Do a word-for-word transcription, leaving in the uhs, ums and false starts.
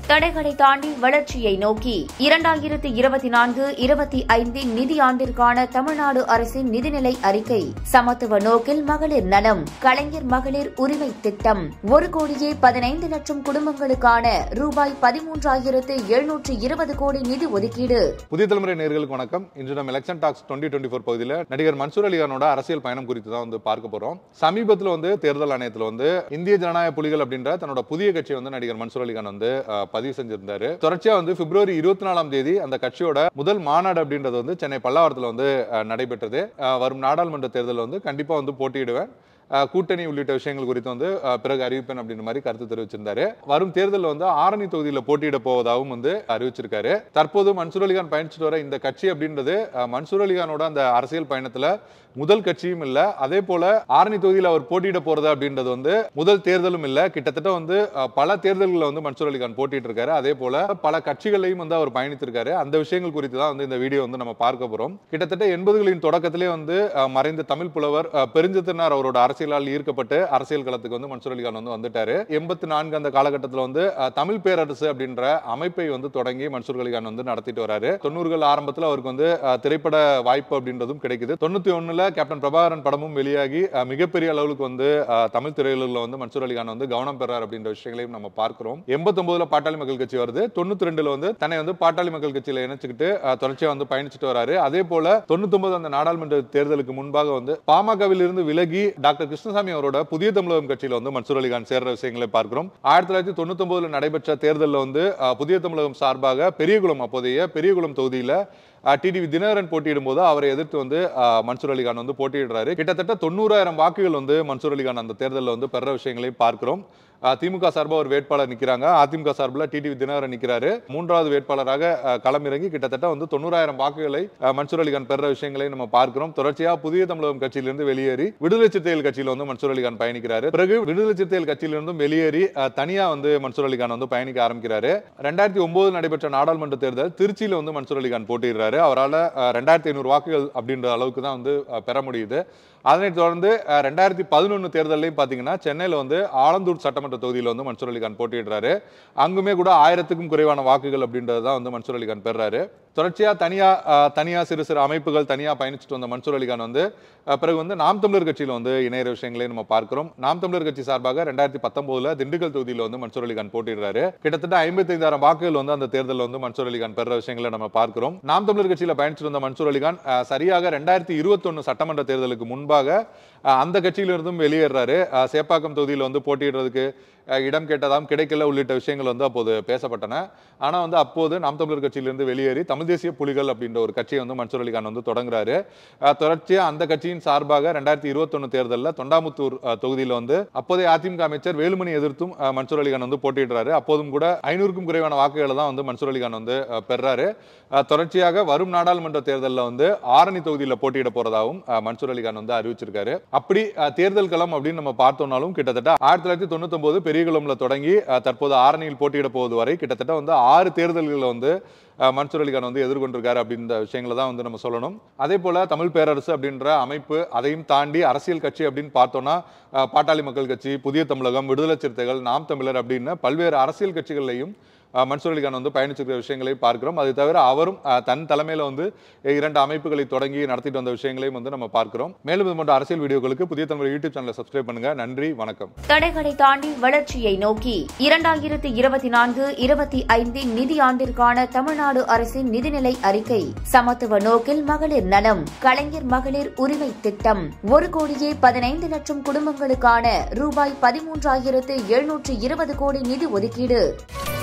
தடைகளை தாண்டி வளர்ச்சியை நோக்கி இரண்டாயிரத்து இருபத்தி நான்கு இருபத்தி ஐந்தின் நிதியாண்டிற்கான தமிழ்நாடு அரசின் நிதிநிலை அறிக்கை. சமத்துவ நோக்கில் மகளிர் நலம், கலைஞர் மகளிர் உரிமை திட்டம், ஒரு கோடியே பதினைந்து லட்சம் குடும்பங்களுக்கான ரூபாய் பதிமூன்றாயிரத்து எழுநூற்று இருபது கோடி நிதி ஒதுக்கீடு. புதிய தலைமுறை நேயர்களுக்கு வணக்கம். இன்று நம்ம election talks twenty twenty four பகுதியில் நடிகர் மன்சூர் அலிகானோட அரசியல் பயணம் குறித்து தான் வந்து பார்க்க போறோம். சமீபத்தில் வந்து தேர்தல் ஆணையத்தில் வந்து இந்திய ஜனநாயக புலிகள் அப்படின்ற தன்னோட புதிய கட்சியை வந்து நடிகர் மன்சூர் அலிகான் வந்து பதிவு செஞ்சிருந்தாரு. தொடர்ச்சியா வந்து பிப்ரவரி இருபத்தி நாலாம் தேதி அந்த கட்சியோட முதல் மாநாடு அப்படின்றது வந்து சென்னை பல்லாவரத்தில் வந்து நடைபெற்றது. வரும் நாடாளுமன்ற தேர்தலில் வந்து கண்டிப்பா வந்து போட்டியிடுவேன், கூட்டணி உள்ளிட்ட விஷயங்கள் குறித்து வந்து பிறகு அறிவிப்பேன் அப்படின்ற மாதிரி கருத்து தெரிவிச்சிருந்தாரு. வரும் தேர்தலில் வந்து ஆரணி தொகுதியில் போட்டியிட போவதாகவும் வந்து அறிவிச்சிருக்காரு. தற்போது மன்சூர் அலிகான் பயணிச்சுட்டு வர இந்த கட்சி அப்படின்றது மன்சூர் அலிகானோட அந்த அரசியல் பயணத்துல முதல் கட்சியும் இல்ல, அதே போல ஆரணி தொகுதியில் அவர் போட்டியிட போறது அப்படின்றது வந்து முதல் தேர்தலும் இல்ல. கிட்டத்தட்ட வந்து பல தேர்தல்களில் வந்து மன்சூர் அலிகான் போட்டிட்டு இருக்காரு. அதே போல பல கட்சிகளையும் வந்து அவர் பயணித்திருக்காரு. அந்த விஷயங்கள் குறித்து தான் வந்து இந்த வீடியோ வந்து நம்ம பார்க்க போறோம். கிட்டத்தட்ட எண்பதுகளின் தொடக்கத்திலே வந்து மறைந்த தமிழ் புலவர் பெருஞ்சித்திரனார் அவரோட அரசியலால் ஈர்க்கப்பட்டு அரசியல் களத்துக்கு வந்து மன்சூர் அலிகான் வந்து வந்துட்டாரு. எண்பத்தி நான்கு அந்த காலகட்டத்தில் வந்து தமிழ் பேரரசு அப்படின்ற அமைப்பை வந்து தொடங்கி மன்சூர் அலிகான் வந்து நடத்திட்டு வராரு. தொண்ணூறுகள் ஆரம்பத்தில் அவருக்கு வந்து திரைப்பட வாய்ப்பு அப்படின்றதும் கிடைக்குது. தொண்ணூத்தி ஒண்ணுல கேப்டன் பிரபாகரன் படமும் வெளியாகி மிகப்பெரிய அளவுக்கு வந்து தமிழ் திரையுலகில் வந்து மன்சூர் அலிகான் வந்து கவனம் பெறார் அப்படின்ற விஷயங்களையும் நம்ம பார்க்கிறோம். எண்பத்தி ஒன்பதுல பாட்டாளி மக்கள் கட்சி வருது. தொண்ணூத்தி ரெண்டுல வந்து தன்னை வந்து பாட்டாளி மக்கள் கட்சியில இணைச்சுக்கிட்டு தொடர்ச்சியா வந்து பயணிச்சுட்டு வராரு. அதே போல தொண்ணூத்தி ஒன்பது அந்த நாடாளுமன்ற தேர்தலுக்கு முன்பாக வந்து பாமகவில் இருந்து விலகி டாக்டர் கிருஷ்ணசாமி அவரோட புதிய தமிழகம் கட்சியில வந்து மன்சூர் அலிகான் சேர்ற விஷயங்களை பார்க்கிறோம். ஆயிரத்தி தொள்ளாயிரத்தி தொண்ணூத்தி ஒன்பதுல நடைபெற்ற தேர்தலில் வந்து புதிய தமிழகம் சார்பாக பெரியகுளம், அப்போதைய பெரியகுளம் தொகுதியில டிடிவி தினகரன் போட்டியிடும் போது அவரை எதிர்த்து வந்து மன்சூர் அலிகான் வந்து போட்டியிடுறாரு. கிட்டத்தட்ட தொண்ணூறாயிரம் வாக்குகள் வந்து மன்சூர் அலிகான் அந்த தேர்தலில் வந்து பெற விஷயங்களையும் பார்க்கிறோம். திமுக சார்பாக ஒரு வேட்பாளர் நிற்கிறாங்க, அதிமுக சார்பில் டிடிவி தினகரன் நிற்கிறாரு. மூன்றாவது வேட்பாளராக களமிறங்கி கிட்டத்தட்ட வந்து தொண்ணூறாயிரம் வாக்குகளை மன்சூர் அலிகான் பெற விஷயங்களை நம்ம பார்க்கிறோம். தொடர்ச்சியாக புதிய தமிழகம் கட்சியிலிருந்து வெளியேறி விடுதலை சிறுத்தைகள் கட்சியில் வந்து மன்சூர் அலிகான் பயணிக்கிறாரு. பிறகு விடுதலை சிறுத்தைகள் கட்சியிலிருந்தும் வெளியேறி தனியா வந்து மன்சூர் அலிகான் வந்து பயணிக்க ஆரம்பிக்கிறாரு. ரெண்டாயிரத்தி ஒன்பது நடைபெற்ற நாடாளுமன்ற தேர்தல் திருச்சியில வந்து மன்சூர் அலிகான் போட்டியிடுறாரு. அவரால் ரெண்டாயிரத்தி ஐநூறு வாக்குகள் அப்படின்ற அளவுக்கு தான் வந்து பெற முடியுது. அதனைத் தொடர்ந்து ரெண்டாயிரத்தி பதினொன்னு தேர்தலையும் பார்த்தீங்கன்னா சென்னையில் வந்து ஆலந்தூர் சட்டமன்ற தொகுதியில் வந்து மன்சூர் அலிகான் போட்டியிடுறாரு. அங்குமே கூட ஆயிரத்துக்கும் குறைவான வாக்குகள் அப்படின்றது தான் வந்து மன்சூர் அலிகான் பெறாரு. தொடர்ச்சியா தனியா தனியா சிறு சிறு அமைப்புகள் தனியா பயணிச்சுட்டு வந்த மன்சூர் அலிகான் வந்து பிறகு வந்து நாம் தமிழர் கட்சியில் வந்து இணைய விஷயங்களை நம்ம பார்க்கிறோம். நாம் தமிழர் கட்சி சார்பாக ரெண்டாயிரத்தி பத்தொன்பதுல திண்டுக்கல் தொகுதியில் வந்து மன்சூர் அலிகான் போட்டியிடுறாரு. கிட்டத்தட்ட ஐம்பத்தி ஐந்தாயிரம் வாக்குகள் வந்து அந்த தேர்தலில் வந்து மன்சூர் அலிகான் பெற விஷயங்களை நம்ம பார்க்கிறோம். நாம் தமிழர் கட்சியில் பயணிச்சுட்டு வந்த மன்சூர் அலிகான் சரியாக ரெண்டாயிரத்தி இருபத்தி ஒன்னு சட்டமன்ற தேர்தலுக்கு முன்பாக அந்த கட்சியிலிருந்தும் வெளியேறாரு. சேப்பாக்கம் தொகுதியில் வந்து போட்டியிடுறதுக்கு இடம் கேட்டதாம் கிடைக்கல உள்ளிட்ட விஷயங்கள் வந்து அப்போது பேசப்பட்டன. ஆனா வந்து அப்போது நாம் தமிழர் கட்சியிலிருந்து வெளியேறி தமிழ் தேசிய புலிகள் அப்படின்ற ஒரு கட்சியை வந்து மன்சூர் அலிகான் வந்து தொடங்குறாரு. தொடர்ச்சியா அந்த கட்சியின் சார்பாக ரெண்டாயிரத்தி இருபத்தி ஒன்னு தேர்தலில் தொண்டாமுத்தூர் தொகுதியில் வந்து அப்போதைய அதிமுக அமைச்சர் வேலுமணி எதிர்த்தும் மன்சூர் அலிகான் வந்து போட்டியிடுறாரு. அப்போதும் கூட ஐநூறுக்கும் குறைவான வாக்குகளை தான் வந்து மன்சூர் அலிகான் வந்து பெறாரு. தொடர்ச்சியாக வரும் நாடாளுமன்ற தேர்தலில் வந்து ஆரணி தொகுதியில் போட்டியிட போறதாகவும் மன்சூர் அலிகான் வந்து அறிவிச்சிருக்காரு. அப்படி தேர்தல் களம் அப்படின்னு நம்ம பார்த்தோம்னாலும் கிட்டத்தட்ட ஆயிரத்தி தொள்ளாயிரத்தி தொண்ணூத்தி ஒன்பது பெரியகுளம்ல தொடங்கி தற்போது ஆரணியில் போட்டியிட போவது வரை கிட்டத்தட்ட வந்து ஆறு தேர்தல்களை வந்து மன்சூர் அலிகான் வந்து எதிர்கொண்டிருக்காரு அப்படின்ற விஷயங்களை தான் வந்து நம்ம சொல்லணும். அதே போல தமிழ் பேரரசு அப்படின்ற அமைப்பு, அதையும் தாண்டி அரசியல் கட்சி அப்படின்னு பார்த்தோம்னா பாட்டாளி மக்கள் கட்சி, புதிய தமிழகம், விடுதலை சிறுத்தைகள், நாம் தமிழர் அப்படின்னு பல்வேறு அரசியல் கட்சிகளையும் மன்சூர் அலிகான் வந்து பயணிச்சிருக்கிற விஷயங்களை பார்க்கிறோம். அது தவிர அவரும் தன் தலைமையில வந்து இரண்டு அமைப்புகளை தொடங்கி நடத்திட்டு வந்த விஷயங்களையும் வந்து நம்ம பார்க்கிறோம். மேலும் இது போன்ற அரசியல் வீடியோக்களுக்கு புதிய தமிழ் யூடியூப் சேனலை சப்ஸ்கிரைப் பண்ணுங்க. நன்றி, வணக்கம். தடைகளை தாண்டி வளர்ச்சியை நோக்கி இரண்டாயிரத்து இருபத்தி நான்கு இருபத்தி ஐந்தின் நிதியாண்டிற்கான தமிழ்நாடு அரசின் நிதிநிலை அறிக்கை. சமத்துவ நோக்கில் மகளிர் நலம், கலைஞர் மகளிர் உரிமை திட்டம், ஒரு கோடியே பதினைந்து லட்சம் குடும்பங்களுக்கான ரூபாய் பதிமூன்றாயிரத்து எழுநூற்று இருபது கோடி நிதி ஒதுக்கீடு.